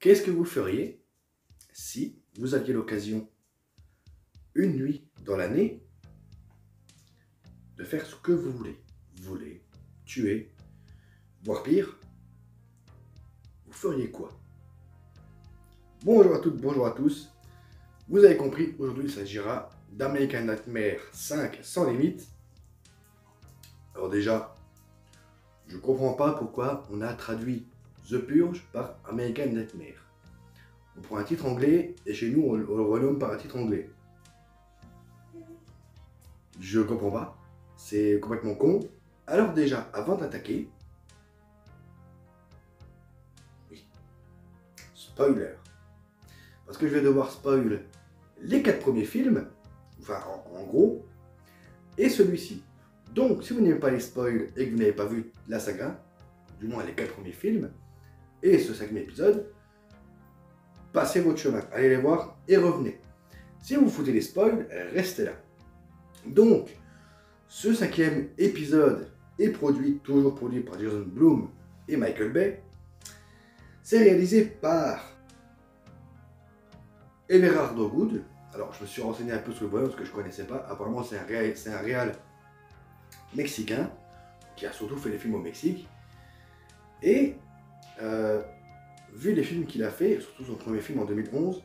Qu'est-ce que vous feriez si vous aviez l'occasion, une nuit dans l'année, de faire ce que vous voulez? Voler, tuer, voire pire, vous feriez quoi? Bonjour à toutes, bonjour à tous. Vous avez compris, aujourd'hui il s'agira d'American Nightmare 5 sans limite. Alors déjà, je comprends pas pourquoi on a traduit The Purge par American Nightmare. On prend un titre anglais et chez nous on le renomme par un titre anglais. Je comprends pas. C'est complètement con. Alors déjà, avant d'attaquer, oui, spoiler. Parce que je vais devoir spoil les 4 premiers films, enfin en gros, et celui-ci. Donc si vous n'aimez pas les spoils et que vous n'avez pas vu la saga, du moins les 4 premiers films, et ce 5e épisode, passez votre chemin, allez les voir et revenez. Si vous foutez les spoils, restez là. Donc, ce 5e épisode est toujours produit par Jason Blum et Michael Bay. C'est réalisé par Everardo Good. Alors, je me suis renseigné un peu sur le voyage parce que je ne connaissais pas. Apparemment, c'est un réal mexicain qui a surtout fait les films au Mexique. Et vu les films qu'il a fait, surtout son premier film en 2011,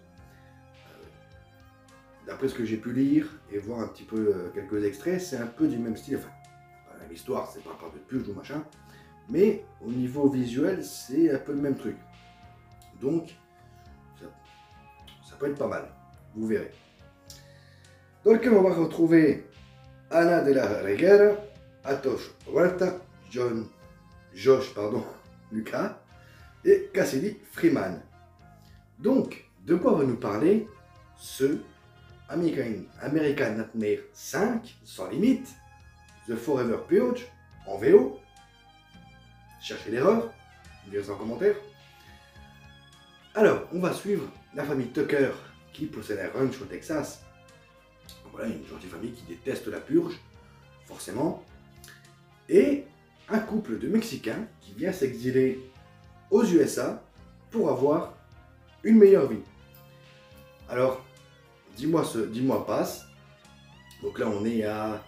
d'après ce que j'ai pu lire et voir un petit peu quelques extraits, c'est un peu du même style. Enfin, l'histoire, c'est pas de purge ou machin, mais au niveau visuel, c'est un peu le même truc. Donc, ça peut être pas mal, vous verrez. Dans lequel on va retrouver Ana de la Reguera, Atosh Huerta, Josh Lucas et Cassidy Freeman. Donc, de quoi va nous parler ce American Nightmare 5 sans limite, The Forever Purge en VO? Cherchez l'erreur, mettez en commentaire. Alors, on va suivre la famille Tucker qui possède un ranch au Texas. Voilà, une gentille famille qui déteste la purge, forcément. Et un couple de Mexicains qui vient s'exiler aux USA pour avoir une meilleure vie. Alors, 10 mois passent. Donc là, on est à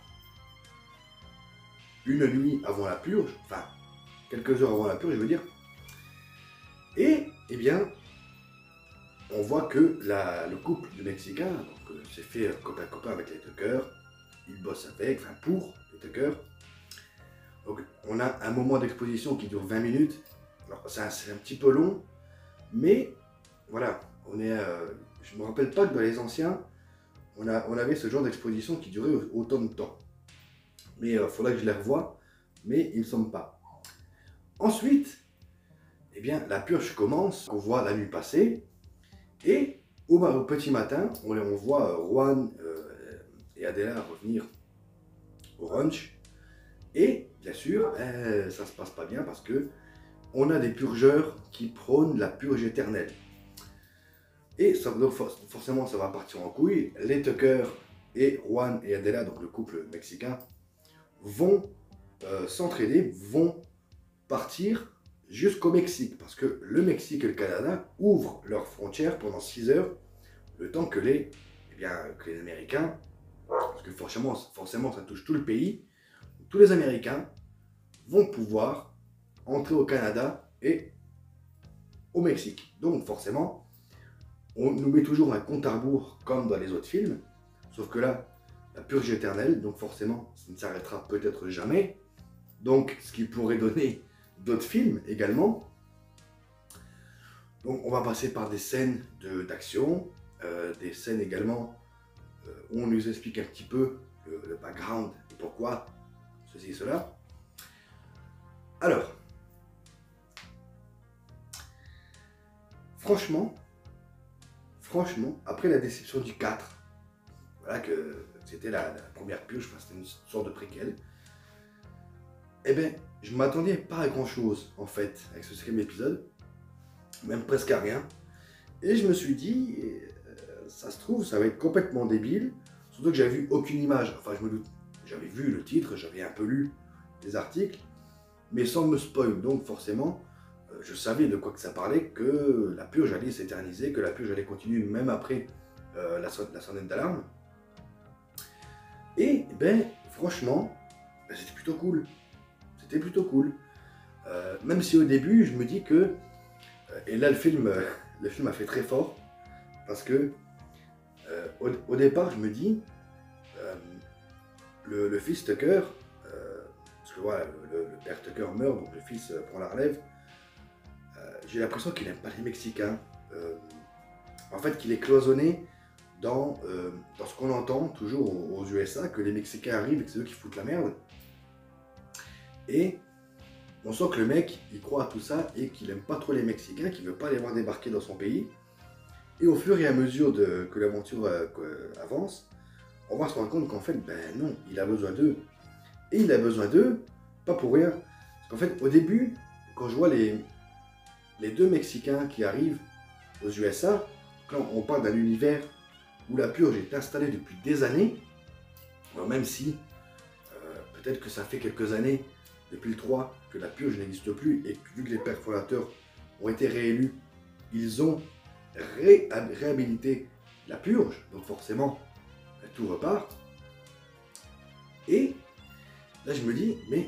une nuit avant la purge, enfin, quelques heures avant la purge, je veux dire. Et, eh bien, on voit que le couple de Mexicains s'est fait copain-copain avec les Tucker. Ils bossent avec, enfin pour les Tucker. Donc, on a un moment d'exposition qui dure 20 minutes. Alors, c'est un petit peu long, mais voilà, je ne me rappelle pas que dans les anciens, on avait ce genre d'exposition qui durait autant de temps. Mais il faudrait que je les revoie, mais il ne me semble pas. Ensuite, eh bien, la purge commence, on voit la nuit passer, et au petit matin, on voit Juan et Adela revenir au ranch, et bien sûr, ça se passe pas bien parce que on a des purgeurs qui prônent la purge éternelle. Et ça, donc forcément, ça va partir en couille. Les Tucker et Juan et Adela, donc le couple mexicain, vont s'entraider, vont partir jusqu'au Mexique. Parce que le Mexique et le Canada ouvrent leurs frontières pendant 6 heures, le temps que les Américains, parce que forcément ça touche tout le pays, tous les Américains vont pouvoir entrer au Canada et au Mexique. Donc forcément, on nous met toujours un compte à rebours comme dans les autres films, sauf que là, la purge éternelle, donc forcément, ça ne s'arrêtera peut-être jamais. Donc, ce qui pourrait donner d'autres films également. Donc, on va passer par des scènes d'action, des scènes également où on nous explique un petit peu le background et pourquoi ceci et cela. Alors, franchement, après la déception du 4, voilà que c'était la première purge, enfin, c'était une sorte de préquel, eh bien, je m'attendais pas à grand chose en fait avec ce 5e épisode, même presque à rien. Et je me suis dit, ça se trouve, ça va être complètement débile, surtout que j'avais vu aucune image. Enfin, je me doute, j'avais vu le titre, j'avais un peu lu des articles, mais sans me spoil, donc forcément, je savais de quoi que ça parlait, que la purge allait s'éterniser, que la purge allait continuer même après la sonnette d'alarme. Et ben, franchement, ben, c'était plutôt cool. C'était plutôt cool. Même si au début, je me dis que... et là, le film a fait très fort, parce que au départ, je me dis, le fils Tucker, parce que voilà, le père Tucker meurt, donc le fils prend la relève, j'ai l'impression qu'il n'aime pas les Mexicains. En fait, qu'il est cloisonné dans ce qu'on entend toujours aux USA, que les Mexicains arrivent et que c'est eux qui foutent la merde. Et on sent que le mec, il croit à tout ça et qu'il n'aime pas trop les Mexicains, qu'il ne veut pas les voir débarquer dans son pays. Et au fur et à mesure que l'aventure avance, on va se rendre compte qu'en fait, ben non, il a besoin d'eux. Et il a besoin d'eux, pas pour rien. Parce qu'en fait, au début, quand je vois les deux Mexicains qui arrivent aux USA, quand on parle d'un univers où la purge est installée depuis des années, alors même si peut-être que ça fait quelques années, depuis le 3, que la purge n'existe plus et que vu que les pères fondateurs ont été réélus, ils ont réhabilité la purge, donc forcément tout repart. Et là je me dis, mais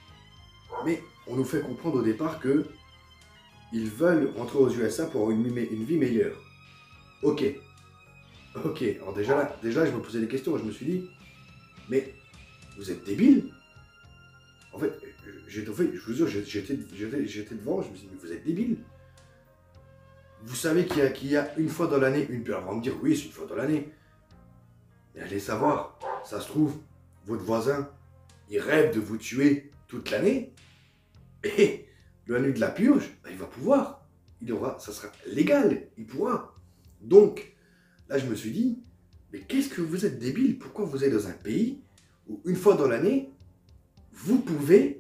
on nous fait comprendre au départ que ils veulent rentrer aux USA pour avoir une vie meilleure. Ok, alors déjà je me posais des questions, je me suis dit, mais vous êtes débiles? En fait, je vous jure, j'étais devant, je me suis dit, mais vous êtes débiles? Vous savez qu'il y a une fois dans l'année une purge. On va me dire, oui, c'est une fois dans l'année. Mais allez savoir, ça se trouve, votre voisin, il rêve de vous tuer toute l'année. Et la nuit de la purge, ben, il va pouvoir. Ça sera légal, il pourra. Donc, là, je me suis dit, mais qu'est-ce que vous êtes débile? Pourquoi vous êtes dans un pays où, une fois dans l'année, vous pouvez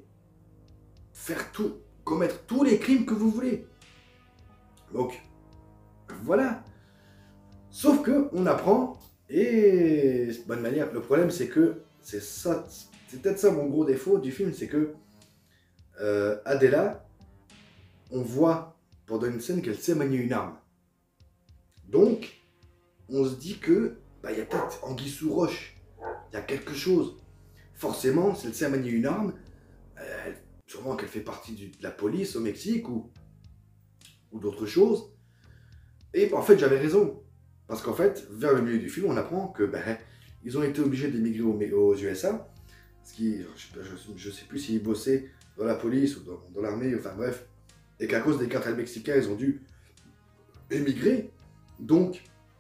commettre tous les crimes que vous voulez? Donc, voilà. Sauf que on apprend, et de bonne manière. Le problème, c'est que c'est peut-être ça mon gros défaut du film, c'est que Adela, on voit pendant une scène qu'elle sait manier une arme. Donc, on se dit que il y a peut-être anguille sous roche, il y a quelque chose. Forcément, si elle sait manier une arme, sûrement qu'elle fait partie de la police au Mexique ou d'autres choses. Et en fait, j'avais raison. Parce qu'en fait, vers le milieu du film, on apprend que ils ont été obligés d'émigrer aux USA. Je ne sais plus s'ils bossaient dans la police ou dans l'armée, enfin bref. Et qu'à cause des cartels mexicains, ils ont dû émigrer. Donc,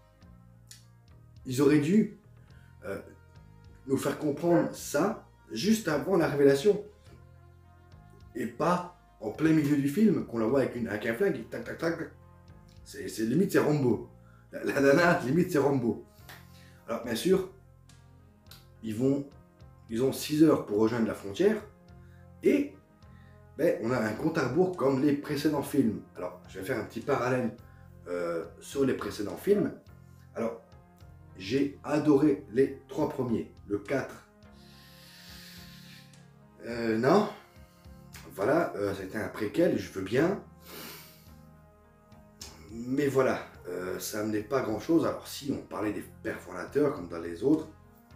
ils auraient dû nous faire comprendre ça juste avant la révélation. Et pas en plein milieu du film, qu'on la voit avec un flingue, tac tac tac. C'est limite, c'est Rambo. La nana, limite, c'est Rambo. Alors, bien sûr, ils ont 6 heures pour rejoindre la frontière. Et on a un compte à rebours comme les précédents films. Alors, je vais faire un petit parallèle sur les précédents films. Alors, j'ai adoré les 3 premiers. Le 4. Non. Voilà, c'était un préquel, je veux bien. Mais voilà, ça n'amenait pas grand-chose. Alors si, on parlait des pères fondateurs comme dans les autres.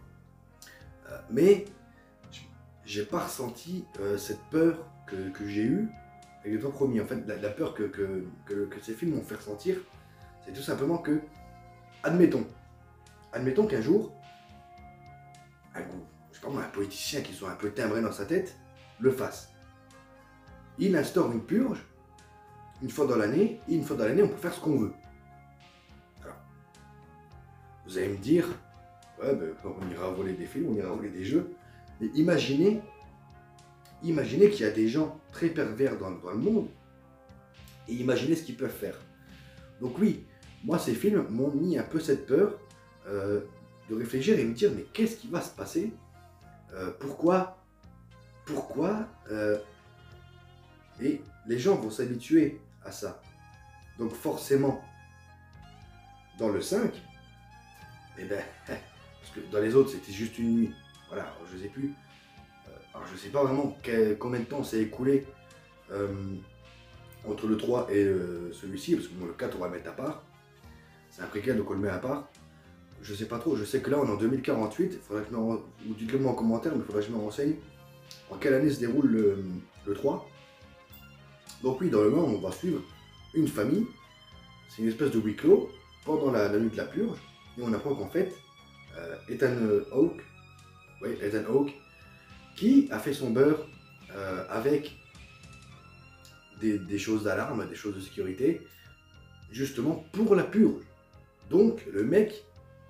Mais j'ai pas ressenti cette peur que j'ai eue avec les 3 premiers. En fait, la peur que ces films m'ont fait ressentir, c'est tout simplement que, admettons qu'un jour, je sais pas moi, un politicien qui soit un peu timbré dans sa tête, le fasse. Il instaure une purge, une fois dans l'année, et une fois dans l'année, on peut faire ce qu'on veut. Alors, vous allez me dire, ouais, on ira voler des films, on ira voler des jeux, mais imaginez qu'il y a des gens très pervers dans le monde, et imaginez ce qu'ils peuvent faire. Donc oui, moi ces films m'ont mis un peu cette peur de réfléchir et me dire, mais qu'est-ce qui va se passer? Pourquoi et les gens vont s'habituer à ça. Donc forcément, dans le 5, parce que dans les autres c'était juste une nuit. Voilà, alors, je sais plus. Alors je sais pas vraiment combien de temps s'est écoulé entre le 3 et celui-ci, parce que bon, le 4 on va le mettre à part. C'est un préquel, donc on le met à part. Je sais pas trop, je sais que là on est en 2048, il faudrait que ou dites-le moi en commentaire, mais il faudrait que je me renseigne en quelle année se déroule le 3. Donc oui, dans le 1, on va suivre une famille, c'est une espèce de huis clos, pendant la nuit de la purge, et on apprend qu'en fait, Ethan Hawke, oui, Ethan Hawke, qui a fait son beurre avec des choses d'alarme, des choses de sécurité, justement pour la purge. Donc le mec,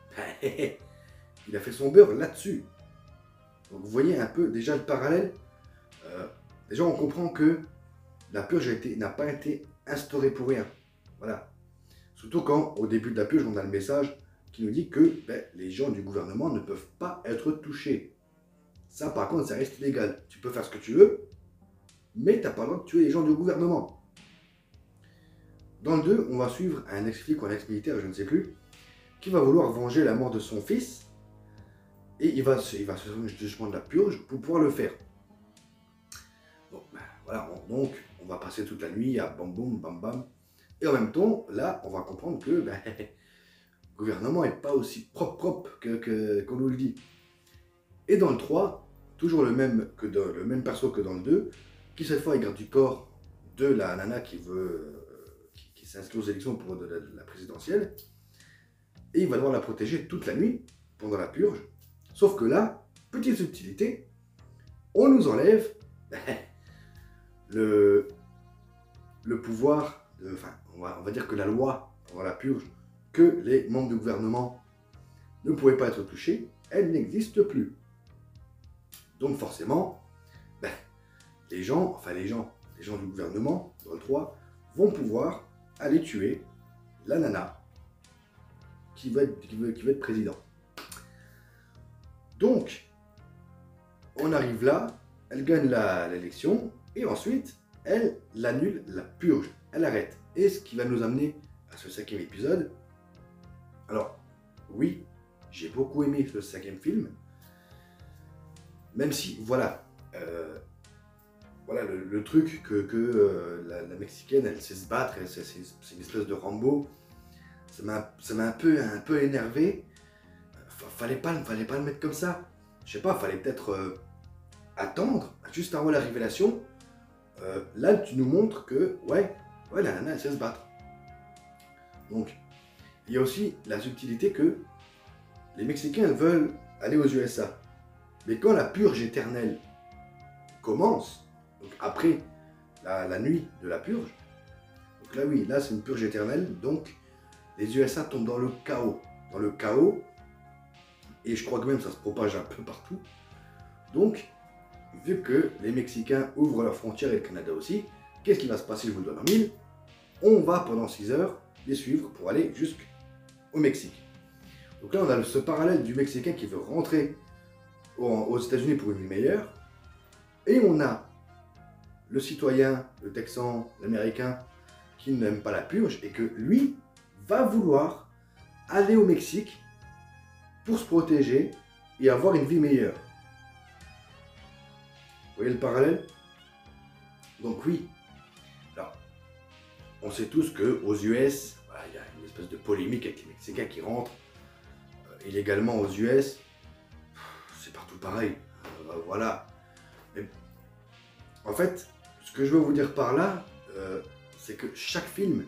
il a fait son beurre là-dessus. Donc vous voyez un peu déjà le parallèle. Déjà on comprend que la purge n'a pas été instaurée pour rien. Voilà. Surtout quand au début de la purge on a le message qui nous dit que les gens du gouvernement ne peuvent pas être touchés. Ça par contre ça reste illégal. Tu peux faire ce que tu veux, mais tu n'as pas le droit de tuer les gens du gouvernement. Dans le 2, on va suivre un ex-flic ou un ex-militaire, je ne sais plus, qui va vouloir venger la mort de son fils, et il va se soumettre justement de la purge pour pouvoir le faire. Bon, voilà, donc on va passer toute la nuit à bam boum, bam bam, et en même temps, là, on va comprendre que le gouvernement n'est pas aussi propre qu'on nous le dit. Et dans le 3, toujours le même perso que dans le 2, qui cette fois il garde du corps de la nana qui s'inscrit aux élections pour la présidentielle, et il va devoir la protéger toute la nuit, pendant la purge. Sauf que là, petite subtilité, on nous enlève le pouvoir, enfin, on va dire que la loi, pendant la purge, que les membres du gouvernement ne pouvaient pas être touchés, elle n'existe plus. Donc forcément, les gens du gouvernement, dans le 3, vont pouvoir aller tuer la nana qui va être président. Donc, on arrive là, elle gagne l'élection, et ensuite, elle l'annule, la purge, elle arrête. Et ce qui va nous amener à ce 5e épisode. Alors, oui, j'ai beaucoup aimé ce 5e film, même si, voilà, le truc que la Mexicaine, elle sait se battre, c'est une espèce de Rambo, ça m'a un peu énervé. Fallait pas le mettre comme ça. Je sais pas, fallait peut-être attendre, juste avant la révélation. Là, tu nous montres que, ouais, la nana, elle sait se battre. Donc, il y a aussi la subtilité que les Mexicains veulent aller aux USA. Mais quand la purge éternelle commence, donc après la nuit de la purge, donc là, oui, là, c'est une purge éternelle, donc les USA tombent dans le chaos. Dans le chaos, et je crois que même ça se propage un peu partout. Donc, vu que les Mexicains ouvrent leurs frontières et le Canada aussi, qu'est-ce qui va se passer? Je vous le donne en mille. On va pendant 6 heures les suivre pour aller jusqu'au Mexique. Donc là, on a ce parallèle du Mexicain qui veut rentrer aux États-Unis pour une vie meilleure. Et on a le citoyen, le Texan, l'Américain qui n'aime pas la purge et que lui va vouloir aller au Mexique pour se protéger et avoir une vie meilleure. Vous voyez le parallèle? Donc oui, alors, on sait tous qu'aux US, voilà, il y a une espèce de polémique avec les Mexicains qui rentrent illégalement aux US. C'est partout pareil. Voilà. Mais, en fait, ce que je veux vous dire par là, c'est que chaque film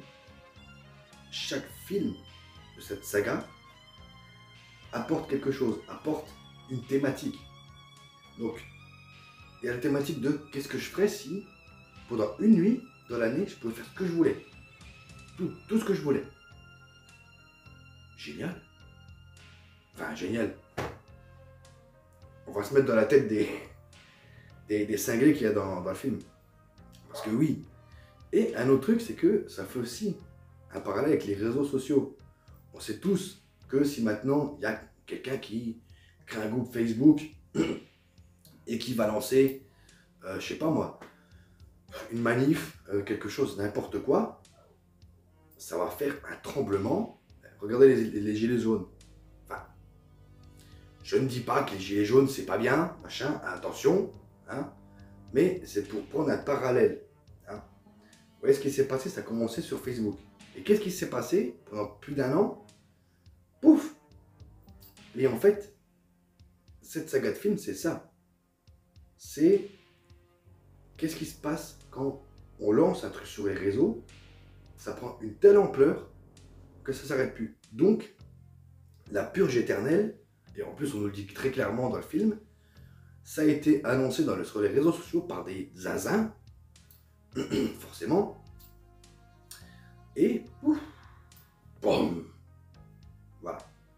de cette saga apporte quelque chose, apporte une thématique. Donc, il y a la thématique de qu'est-ce que je ferais si, pendant une nuit dans l'année, je pouvais faire ce que je voulais. Tout ce que je voulais. Génial. Enfin, génial. On va se mettre dans la tête des cinglés qu'il y a dans le film. Parce que oui. Et un autre truc, c'est que ça fait aussi un parallèle avec les réseaux sociaux. On sait tous que si maintenant il y a quelqu'un qui crée un groupe Facebook et qui va lancer, je sais pas moi, une manif, quelque chose, n'importe quoi, ça va faire un tremblement. Regardez les gilets jaunes. Enfin, je ne dis pas que les gilets jaunes c'est pas bien, machin, attention, hein, mais c'est pour prendre un parallèle. Hein. voyez ce qui s'est passé, ça a commencé sur Facebook. Et qu'est-ce qui s'est passé pendant plus d'un an? Pouf! Et en fait, cette saga de film, c'est ça. C'est qu'est-ce qui se passe quand on lance un truc sur les réseaux, ça prend une telle ampleur que ça ne s'arrête plus. Donc, la purge éternelle, et en plus on nous le dit très clairement dans le film, ça a été annoncé sur les réseaux sociaux par des zinzins, forcément, et ouf, boum, voilà.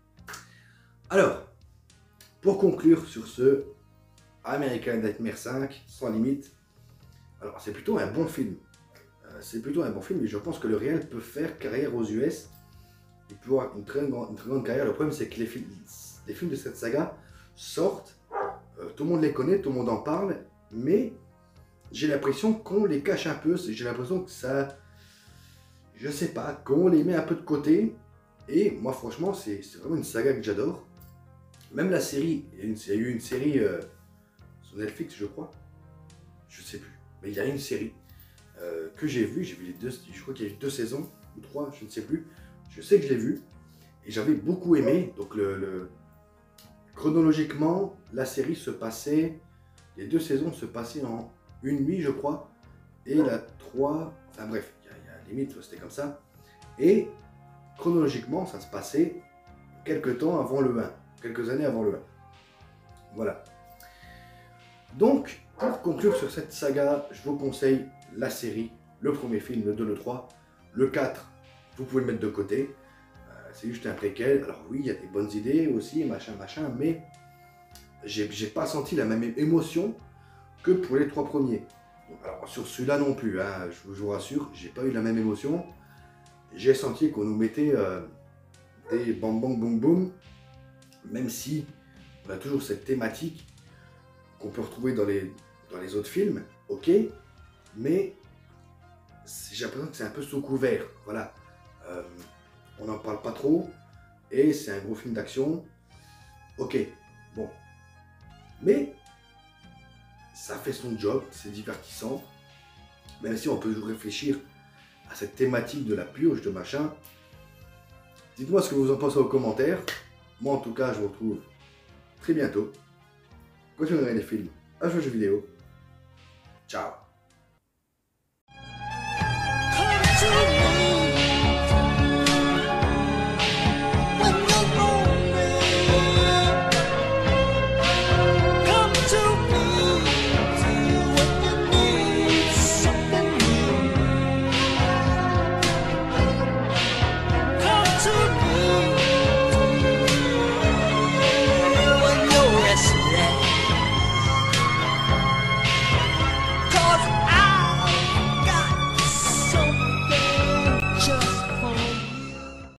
Alors, pour conclure sur ce American Nightmare 5, sans limite, alors c'est plutôt un bon film. C'est plutôt un bon film et je pense que le réel peut faire carrière aux US. Il peut avoir une très grande carrière. Le problème c'est que les films de cette saga sortent, tout le monde les connaît, tout le monde en parle, mais j'ai l'impression qu'on les cache un peu. J'ai l'impression que ça, je sais pas, qu'on les met un peu de côté. Et moi franchement c'est vraiment une saga que j'adore. Même la série, il y a eu une série sur Netflix je crois, je sais plus, mais il y a une série que j'ai vu les deux, je crois qu'il y a eu 2 saisons, ou 3, je ne sais plus. Je sais que je l'ai vu, et j'avais beaucoup aimé. Donc chronologiquement, la série se passait, les 2 saisons se passaient en une nuit, je crois, et la 3, enfin bref, il y a limite, c'était comme ça. Et chronologiquement, ça se passait quelques temps avant le 1, quelques années avant le 1. Voilà. Donc, pour conclure sur cette saga, je vous conseille la série, le premier film, le 2, le 3, le 4, vous pouvez le mettre de côté, c'est juste un préquel. Alors oui, il y a des bonnes idées aussi, machin, mais j'ai pas senti la même émotion que pour les 3 premiers. Alors sur celui-là non plus, hein, je vous rassure, j'ai pas eu la même émotion. J'ai senti qu'on nous mettait des bam bam boum boum, même si on a toujours cette thématique qu'on peut retrouver dans les autres films, ok, mais j'ai l'impression que c'est un peu sous couvert, voilà. On n'en parle pas trop, et c'est un gros film d'action, ok, bon. Mais ça fait son job, c'est divertissant, même si on peut toujours réfléchir à cette thématique de la purge, de machin. Dites-moi ce que vous en pensez aux commentaires. Moi en tout cas, je vous retrouve très bientôt. Continuez à regarder les films, à jouer aux jeux vidéo. Ciao.